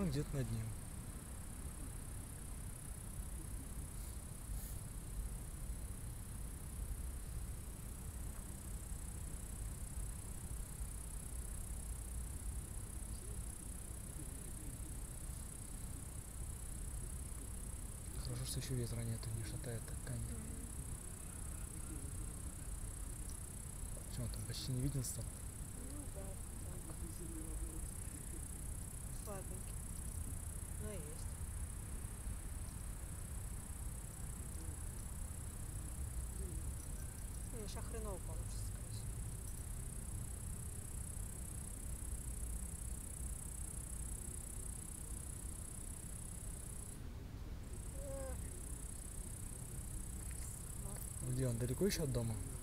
он где-то над ним. Хорошо, что еще ветра нету, не шатает так камень. Что, он там почти не виден стал? Ну да, так. Слабенький. Но есть. Сейчас хреново получится, скорее всего. Где он, далеко еще от дома?